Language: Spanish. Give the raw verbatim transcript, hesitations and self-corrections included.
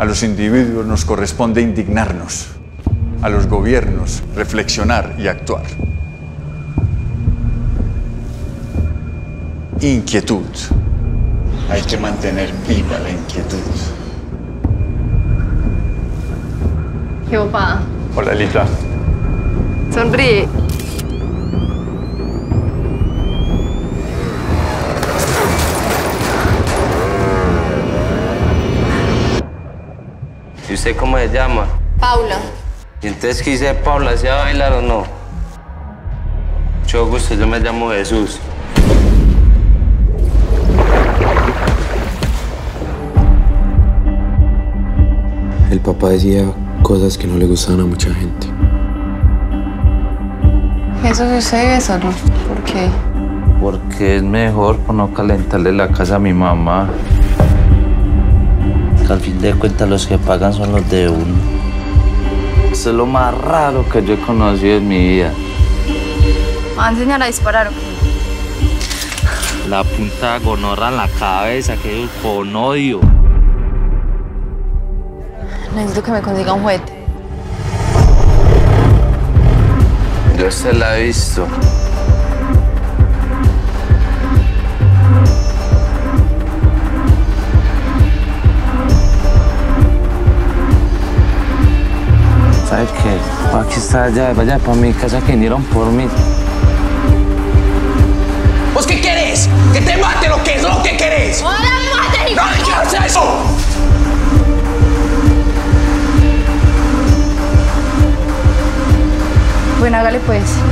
A los individuos nos corresponde indignarnos, a los gobiernos reflexionar y actuar. Inquietud. Hay que mantener viva la inquietud. ¿Qué papá? Hola, Lita. Sonríe. ¿Y usted cómo se llama? Paula. ¿Y entonces qué dice Paula? ¿Se va a bailar o no? Mucho gusto, yo me llamo Jesús. El papá decía cosas que no le gustaban a mucha gente. Eso que usted vive solo. ¿Por qué? Porque es mejor por no calentarle la casa a mi mamá. Al fin de cuentas los que pagan son los de uno. Eso es lo más raro que yo he conocido en mi vida. ¿Me va a enseñar a disparar o qué? La punta gonorra en la cabeza, que con odio. Necesito que me consiga un juguete. Yo se la he visto. ¿Sabe qué? Aquí está allá, vaya para mi casa que vinieron por mí. ¿Vos qué querés? ¿Que te mate lo que es lo que querés? ¡No la mates! ¡No digas eso! Bueno, hágale pues.